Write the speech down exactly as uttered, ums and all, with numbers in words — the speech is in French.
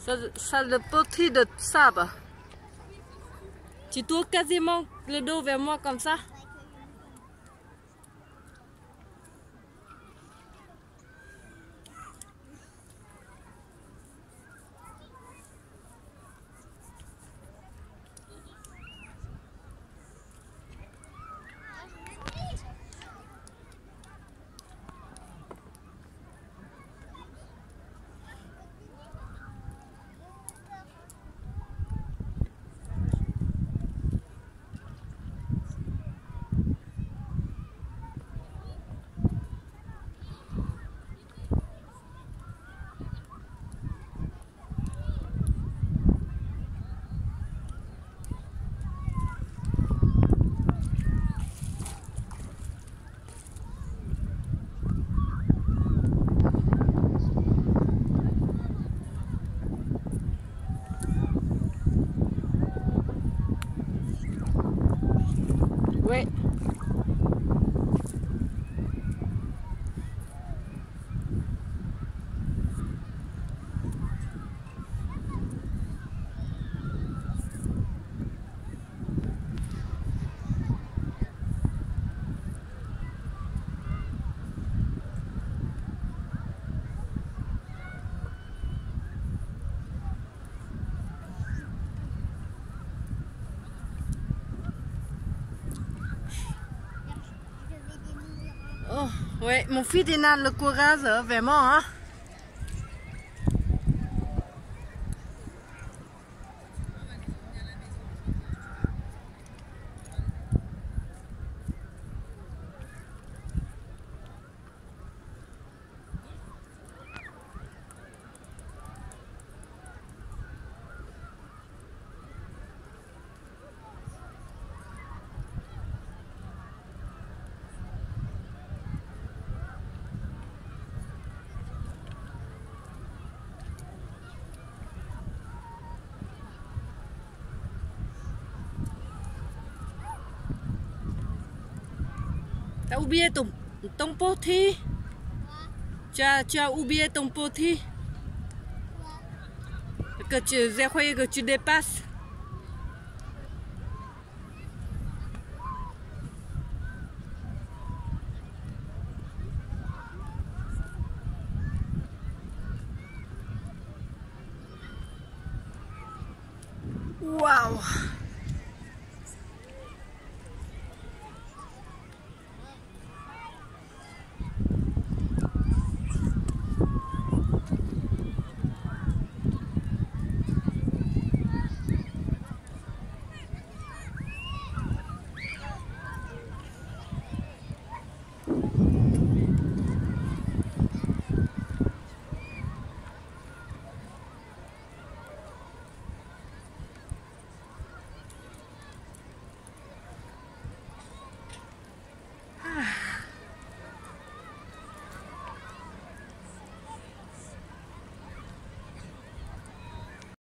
Ça, ça le poterie de sable. Tu tournes quasiment le dos vers moi comme ça. Oui. Oh, ouais, mon fils il a le courage, vraiment, hein. T'as oublié ton, ton poterie? Tu as, tu as oublié ton poterie? Que tu, j'ai croyé que tu dépasses. Waouh!